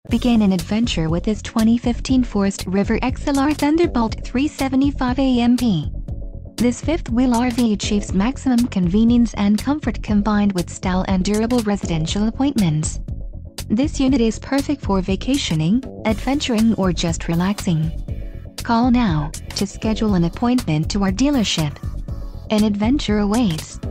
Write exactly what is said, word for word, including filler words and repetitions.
Begin an adventure with this twenty fifteen Forest River X L R Thunderbolt three seventy-five A M P. This fifth-wheel R V achieves maximum convenience and comfort combined with style and durable residential appointments. This unit is perfect for vacationing, adventuring, or just relaxing. Call now to schedule an appointment to our dealership. An adventure awaits.